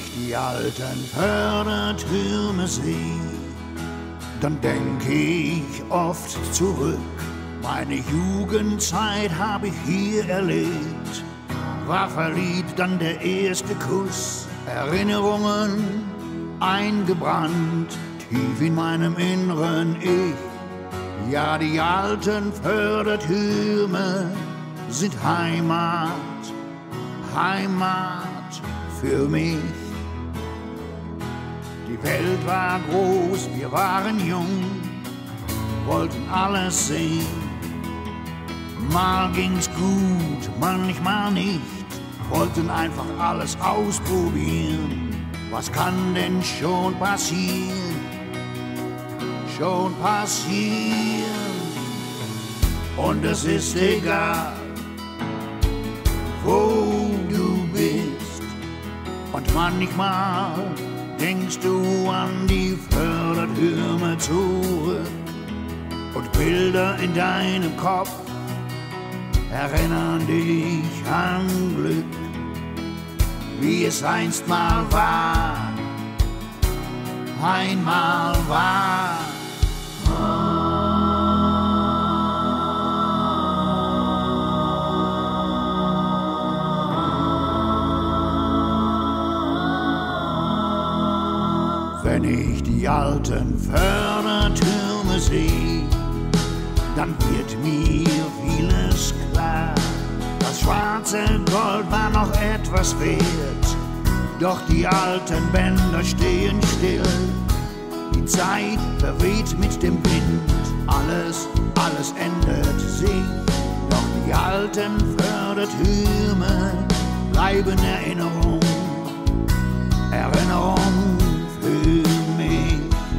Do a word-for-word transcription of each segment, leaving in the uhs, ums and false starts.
ich die alten Fördertürme seh, dann denk ich oft zurück. Meine Jugendzeit hab ich hier erlebt, war verliebt, dann der erste Kuss. Erinnerungen eingebrannt, tief in meinem inneren Ich. Ja, die alten Fördertürme sind Heimat, Heimat für mich. Die Welt war groß, wir waren jung, wollten alles sehen. Mal ging's gut, manchmal nicht, wollten einfach alles ausprobieren. Was kann denn schon passieren? Schon passieren. Und es ist egal, wo du bist. Und manchmal denkst du an die Fördertürme zurück. Und Bilder in deinem Kopf erinnern dich an Glück, wie es einst mal war, einmal war. Wenn ich die alten Fördertürme sehe, dann wird mir vieles klar. Das schwarze Gold war noch etwas wert, doch die alten Bänder stehen still. Die Zeit verweht mit dem Wind, alles, alles ändert sich. Doch die alten Fördertürme bleiben Erinnerung, Erinnerung für mich.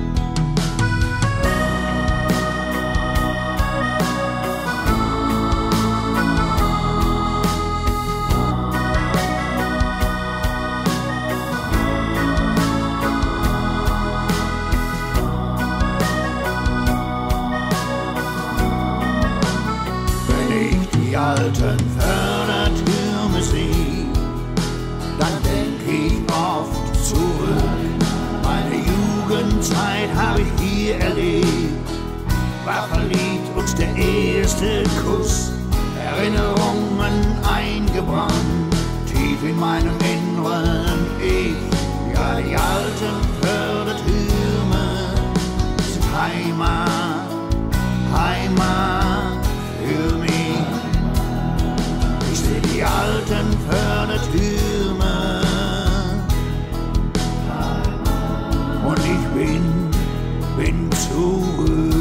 Die alten Fördertürme sehe, dann denk ich oft zurück. Meine Jugendzeit hab ich hier erlebt, war verliebt und der erste Kuss. Erinnerungen eingebrannt, tief in meinem inneren Ich. Ja, die alten Fördertürme sind Heimat, Heimat für mich. Die alten Fördertürme und ich bin, bin zurück.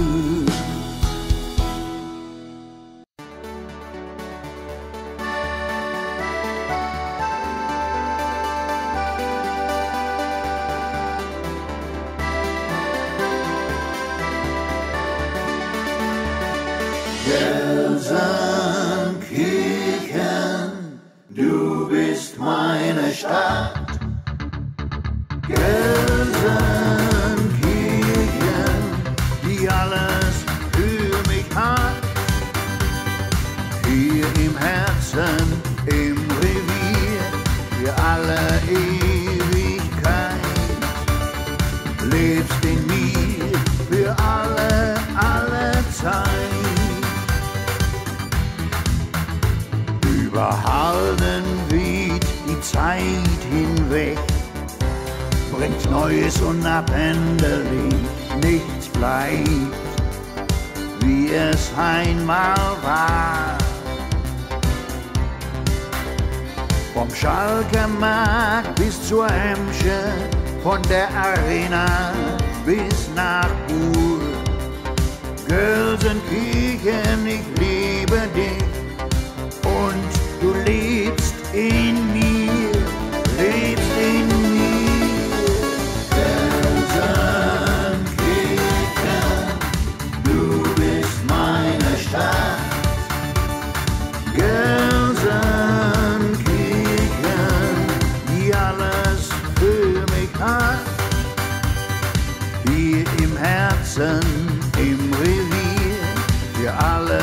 Gelsenkirchen, du bist meine Stadt. Gelsenkirchen, die alles für mich hat. Hier im Herzen, im Revier, für alle Ewigkeit. Lebst in mir, für alle, alle Zeit. Über Halden weht die Zeit hinweg, bringt Neues unabänderlich, nichts bleibt, wie es einmal war. Vom Schalker Markt bis zur Emsche, von der Arena bis nach Buhl. Gelsenkirchen, ich liebe dich und du lebst in mir, lebst in mir. Gelsenkirchen, du bist meine Stadt. Gelsenkirchen, die alles für mich hat. Hier im Herzen, im Revier, für alle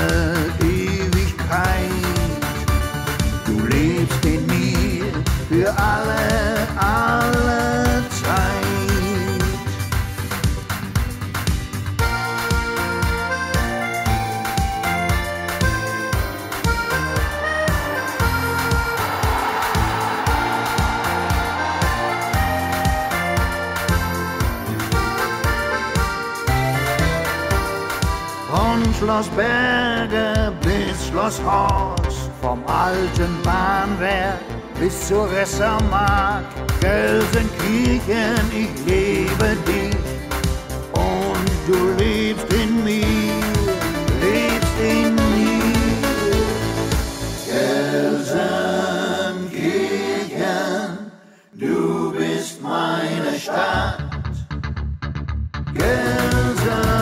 Ewigkeit. Du lebst in mir, für alle alle Zeit. Von Schloss Berge bis Schloss Horst, vom alten Bahnwerk bis zur Ressermark, Gelsenkirchen, ich liebe dich und du lebst in mir, lebst in mir. Gelsenkirchen, du bist meine Stadt. Gelsenkirchen,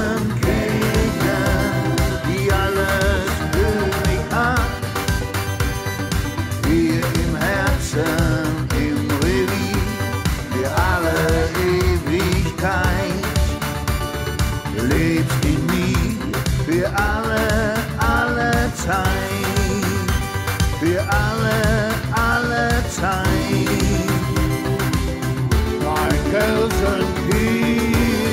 im Revier, für alle Ewigkeit. Du lebst in mir, für alle, alle Zeit. Für alle, alle Zeit. Mein Gelsenkirchen.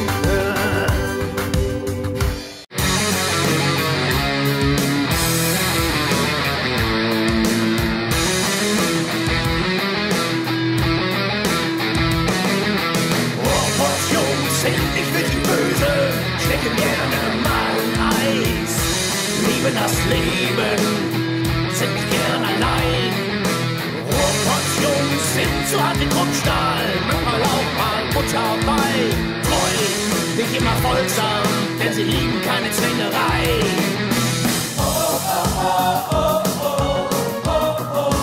Stecken gerne mal Eis, lieben das Leben, sind nicht gern allein. Ruhrpott-Jungs sind zu hart wie Kruppstahl, manchmal auch mal Butter bei. Treu, nicht immer folgsam, denn sie lieben keine Zwängerei. Oh, oh, oh, oh, oh, oh, oh, oh.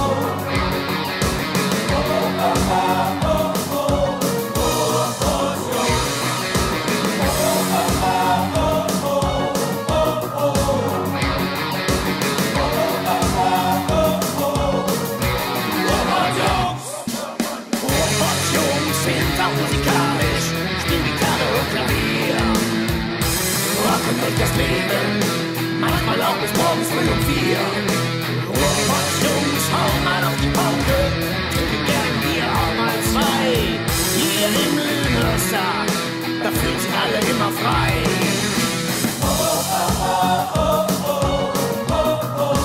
Musikalisch, spiel Gitarre und Klavier, rocken durch das Leben, manchmal auch bis morgens früh um vier. Ruhrpott-Jungs, hau mal auf die Pauke, trinken gern Bier, auch mal zwei. Hier im Lüneburg, da fühlen sich alle immer frei. Oh, oh, oh, oh, oh, oh, oh, oh.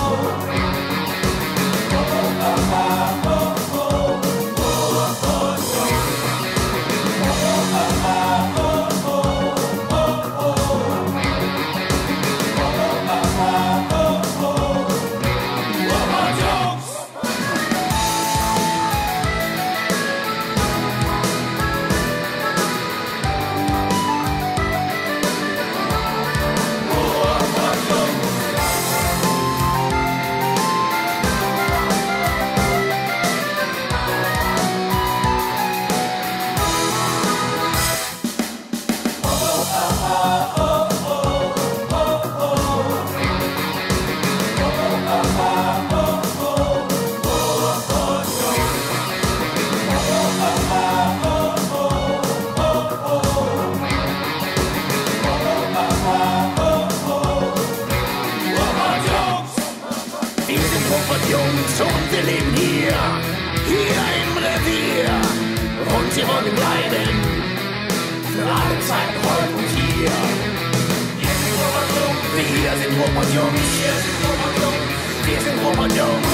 Jungs und wir leben hier, hier im Revier und wir wollen bleiben, für alle Zeiten heute und hier. Wir sind Ruhrpott-Jungs, wir sind Ruhrpott-Jungs, wir sind Ruhrpott-Jungs.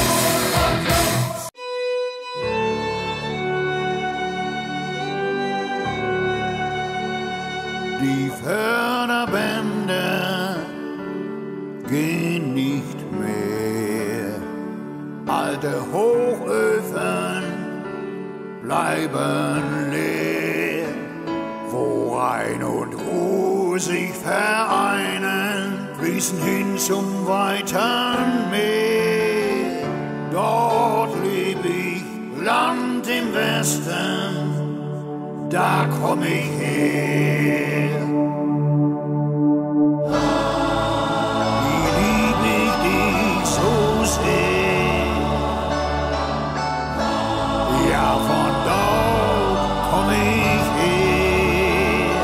Die Förderbänder gehen nicht mehr, alte Hochöfen bleiben leer, wo Rhein und Ruhr sich vereinen, fließen hin zum weiten Meer. Dort leb ich, Land im Westen, da komm ich her. Wie lieb ich dich so sehr, ja von dort komm ich her.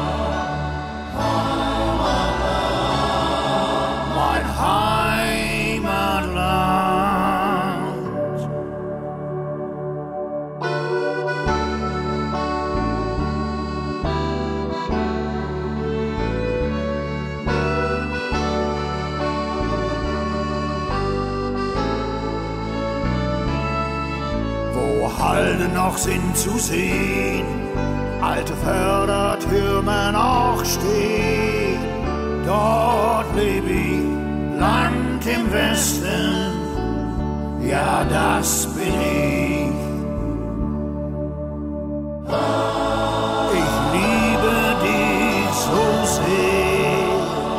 Mein Heimatland. Mühlen noch sind zu sehen, alte Fördertürme noch stehen. Dort leb ich, Land im Westen, ja, das bin ich. Ich liebe dich so sehr,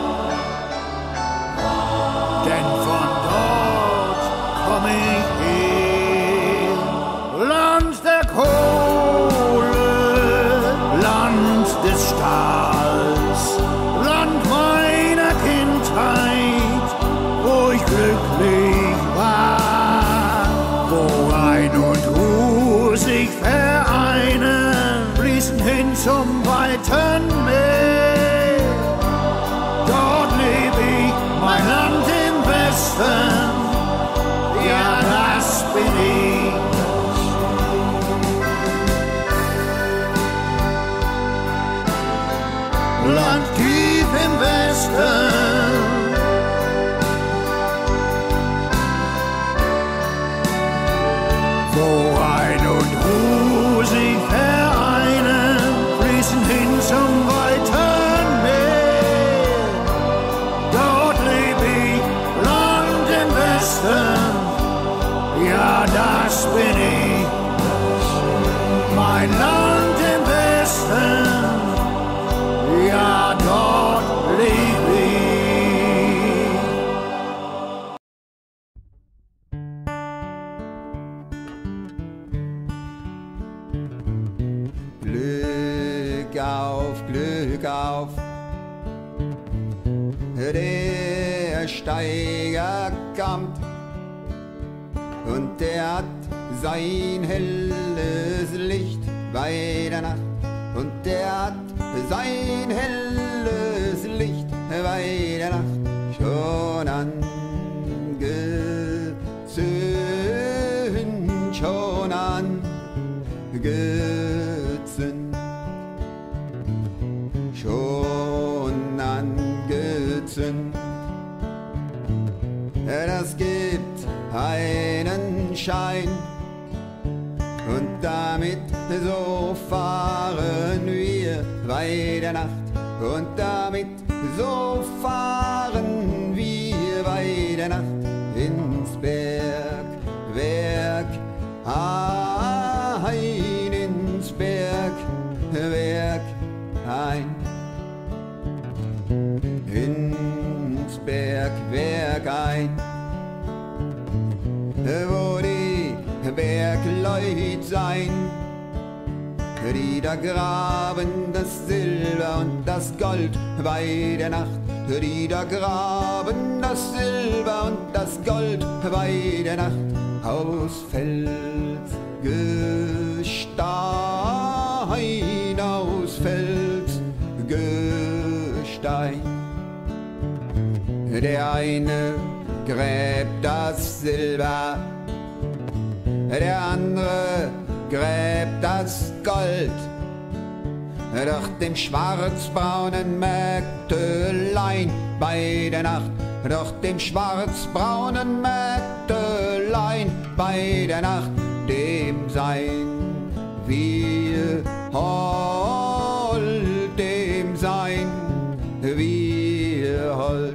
denn von dort komm ich her. Land der Kohle, Land des Stahls, Land meiner Kindheit, wo ich glücklich war, wo Rhein und Ruhr sich vereinen, fließen hin zum weiten Meer. Dort leb ich, mein Land im Westen, ja, das bin ich. Land tief im Westen, wo Rhein und Ruhr sich vereinen, fließen hin zum weiten Meer. Dort leb ich, Land im Westen, ja, das bin ich, mein Land im Westen, ja, dort leb ich. Glück auf, Glück auf, der Steiger kommt und der hat sein helles Licht bei der Nacht und der hat sein helles Licht bei der Nacht schon angezündet, schon angezündet, schon angezündet. Das gibt einen Schein und damit so fahren wir bei der Nacht und damit so fahren wir bei der Nacht ins Bergwerk ein, ins Bergwerk ein, ins Bergwerk ein, wo die Bergleut sein, die da graben das Silber und das Gold bei der Nacht, die da graben das Silber und das Gold bei der Nacht aus Felsgestein, aus Felsgestein. Der eine gräbt das Silber, der andere gräbt das Gold, doch dem schwarzbraunen Mägdelein bei der Nacht, doch dem schwarzbraunen Mägdelein bei der Nacht, dem sein wir hold, dem sein wir hold.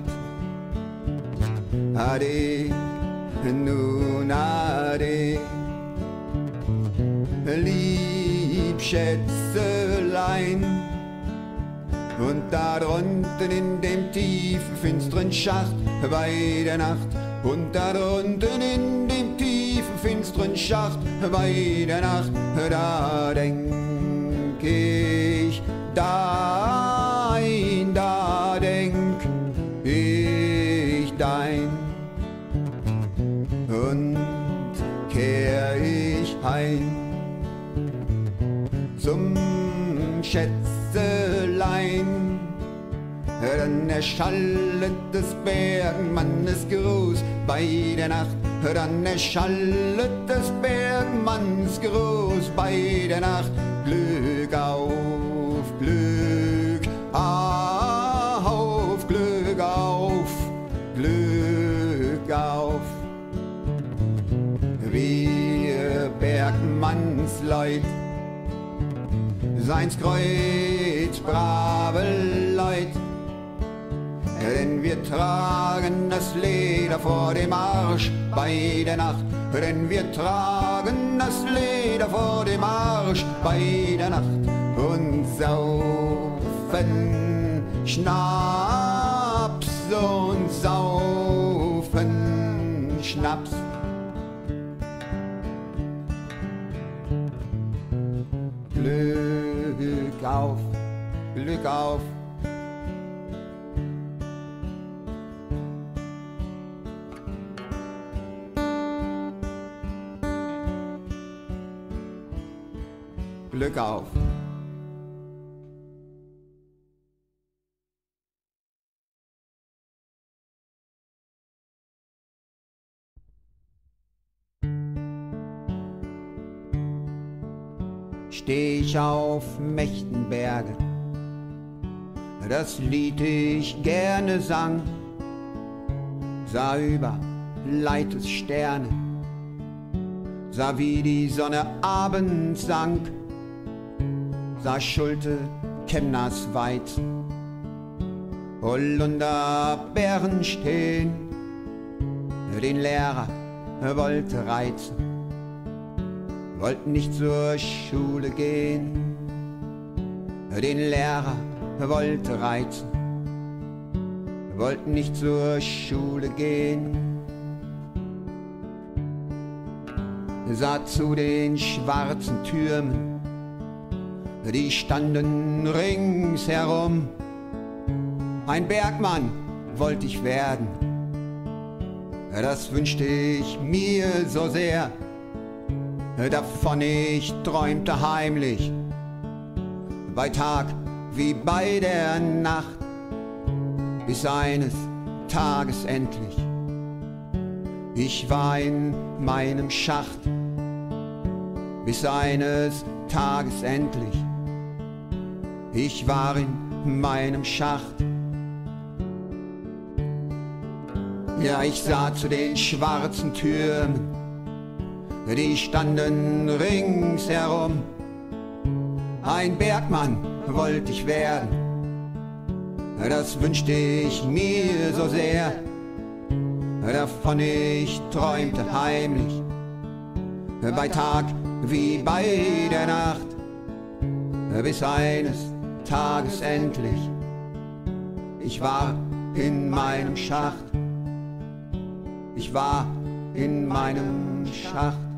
Ade, nun ade, lieb Schätzelein, und da drunten in dem tiefen, finsteren Schacht bei der Nacht, und da drunten in dem tiefen, finsteren Schacht bei der Nacht, da denk ich dein, da denk ich dein, und kehr ich heim zum Schätzelein. Dann erschallet des Bergmannes Gruß bei der Nacht, dann erschallet des Bergmanns Gruß bei der Nacht. Glück auf, Glück auf, Glück auf, Glück auf. Wir Bergmanns Leut, seins Kreuz, brave Leut. Denn wir tragen das Leder vor dem Arsch bei der Nacht. Denn wir tragen das Leder vor dem Arsch bei der Nacht und saufen Schnaps und saufen Schnaps. Glück auf, Glück auf. Glück auf. Steh ich auf mächten Berge, das Lied ich gerne sang, sah über Leites Sterne, sah wie die Sonne abends sank, sah Schulte, Kemners Weizen, Holunder Bären stehen, den Lehrer wollte reizen, wollte nicht zur Schule gehen, den Lehrer wollte reizen, wollte nicht zur Schule gehen. Sah zu den schwarzen Türmen, die standen ringsherum. Ein Bergmann wollte ich werden, das wünschte ich mir so sehr. Davon ich träumte heimlich, bei Tag wie bei der Nacht, bis eines Tages endlich ich war in meinem Schacht, bis eines Tages endlich ich war in meinem Schacht. Ja, ich sah zu den schwarzen Türmen, die standen ringsherum. Ein Bergmann wollte ich werden, das wünschte ich mir so sehr. Davon ich träumte heimlich, bei Tag wie bei der Nacht, bis eines Tages endlich ich war in meinem Schacht. Ich war in meinem Schacht.